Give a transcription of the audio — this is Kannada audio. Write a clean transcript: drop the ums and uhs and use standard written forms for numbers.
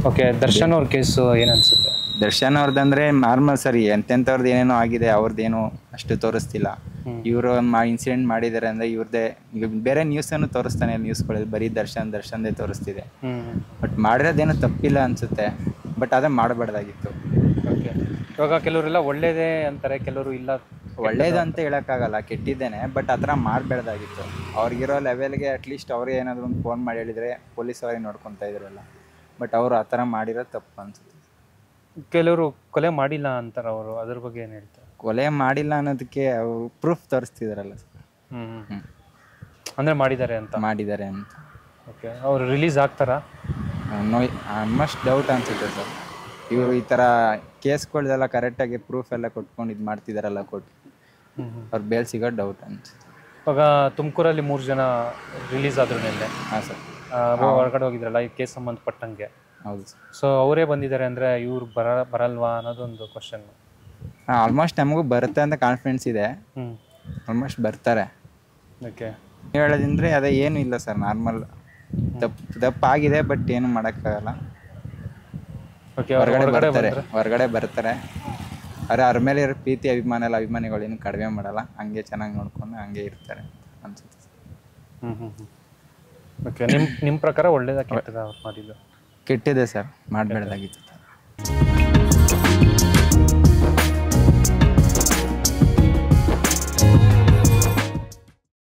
ಓಕೆ, ದರ್ಶನ್ ಅವ್ರ ಕೇಸು ಏನು ಅನ್ಸುತ್ತೆ? ದರ್ಶನ್ ಅವ್ರದ್ದಂದ್ರೆ ನಾರ್ಮಲ್ ಸರಿ, ಎಂತೆಂಥವ್ರದ್ದು ಏನೇನೋ ಆಗಿದೆ, ಅವ್ರದ್ದೇನು ಅಷ್ಟು ತೋರಿಸ್ತಿಲ್ಲ. ಇವರು ಇನ್ಸಿಡೆಂಟ್ ಮಾಡಿದ್ದಾರೆ ಅಂದರೆ ಇವ್ರದ್ದೇ. ಬೇರೆ ನ್ಯೂಸನ್ನು ತೋರಿಸ್ತಾನೆ, ನ್ಯೂಸ್ಗಳಲ್ಲಿ ಬರೀ ದರ್ಶನ್ದೇ ತೋರಿಸ್ತಿದೆ. ಬಟ್ ಮಾಡಿರೋದೇನು ತಪ್ಪಿಲ್ಲ ಅನಿಸುತ್ತೆ, ಬಟ್ ಅದೇ ಮಾಡಬಾರ್ದಾಗಿತ್ತು. ಓಕೆ, ಇವಾಗ ಕೆಲವರೆಲ್ಲ ಒಳ್ಳೇದೇ ಅಂತಾರೆ, ಕೆಲವರು ಇಲ್ಲ ಒಳ್ಳೇದು ಅಂತ ಹೇಳೋಕ್ಕಾಗಲ್ಲ, ಕೆಟ್ಟಿದ್ದೇನೆ. ಬಟ್ ಆ ಥರ ಮಾಡಬಾರ್ದಾಗಿತ್ತು. ಅವ್ರಿಗಿರೋ ಲೆವೆಲ್ಗೆ ಅಟ್ಲೀಸ್ಟ್ ಅವ್ರಿಗೆ ಏನಾದರೂ ಒಂದು ಫೋನ್ ಮಾಡಿ ಹೇಳಿದರೆ ಪೊಲೀಸ್ ಅವ್ರಿಗೆ ನೋಡ್ಕೊತಾ ಇದ್ರಲ್ಲ. ಬಟ್ ಅವರು ಆ ಥರ ಮಾಡಿರೋದು ತಪ್ಪು ಅನಿಸುತ್ತೆ. ಕೆಲವರು ಕೊಲೆ ಮಾಡಿಲ್ಲ ಅಂತಾರೆ, ಅವರು ಅದ್ರ ಬಗ್ಗೆ ಏನು ಹೇಳ್ತಾರೆ? ಕೊಲೆ ಮಾಡಿಲ್ಲ ಅನ್ನೋದಕ್ಕೆ ಅವರು ಪ್ರೂಫ್ ತೋರಿಸ್ತಿದಾರಲ್ಲ ಸರ್. ಅಂದರೆ ಮಾಡಿದ್ದಾರೆ ಅಂತ. ಓಕೆ, ಅವ್ರು ರಿಲೀಸ್ ಆಗ್ತಾರಾ? ನೋ, ಆಲ್ಮೋಸ್ಟ್ ಡೌಟ್ ಅನಿಸುತ್ತೆ ಸರ್. ಇವರು ಈ ಥರ ಕೇಸ್ಗಳ್ದೆಲ್ಲ ಕರೆಕ್ಟಾಗಿ ಪ್ರೂಫ್ ಎಲ್ಲ ಕೊಟ್ಕೊಂಡು ಇದು ಮಾಡ್ತಿದ್ದಾರಲ್ಲ ಕೊಟ್ಟು, ಅವ್ರು ಬೇಲ್ ಸಿಗೋ ಡೌಟ್ ಅನಿಸುತ್ತೆ. ಇವಾಗ ತುಮಕೂರಲ್ಲಿ 3 ಜನ ರಿಲೀಸ್ ಆದ್ರು ನಿನ್ನೆ. ಹಾಂ ಸರ್. ಹೊರಗಡೆ ಹೋಗಿದ್ರಲ್ಲ ಈ ಕೇಸ್ ಸಂಬಂಧಪಟ್ಟಂಗೆ. ಹೌದು ಸರ್. ಸೊ ಅವರೇ ಬಂದಿದ್ದಾರೆ ಅಂದರೆ ಇವ್ರು ಬರಲ್ವಾ ಅನ್ನೋದೊಂದು ಕ್ವಶನ್. ಆಲ್ಮೋಸ್ಟ್ ನಮಗೂ ಬರುತ್ತೆ ಅಂತ ಕಾನ್ಫಿಡೆನ್ಸ್ ಇದೆ. ಆಲ್ಮೋಸ್ಟ್ ಬರ್ತಾರೆ. ಓಕೆ, ಹೇಳೋದಂದ್ರೆ ಅದೇ ಏನೂ ಇಲ್ಲ ಸರ್, ನಾರ್ಮಲ್ ತಪ್ಪಾಗಿದೆ, ಬಟ್ ಏನು ಮಾಡೋಕ್ಕಾಗಲ್ಲ. ಓಕೆ, ಹೊರಗಡೆ ಬರ್ತಾರೆ. ಆದರೆ ಅವ್ರ ಮೇಲೆ ಇರೋ ಪ್ರೀತಿ ಅಭಿಮಾನಿಗಳು ಏನು ಕಡಿಮೆ ಮಾಡಲ್ಲ, ಹಂಗೆ ಚೆನ್ನಾಗಿ ನೋಡ್ಕೊಂಡು ಹಂಗೆ ಇರ್ತಾರೆ ಅನ್ಸುತ್ತೆ. ಓಕೆ, ನಿಮ್ಮ ಪ್ರಕಾರ ಒಳ್ಳೇದಾ ಕೆಟ್ಟದಾ ಅವ್ರು ಮಾಡಿದ್ದು? ಕೆಟ್ಟಿದೆ ಸರ್, ಮಾಡಬೇಡ್ದಾಗಿತ್ತು.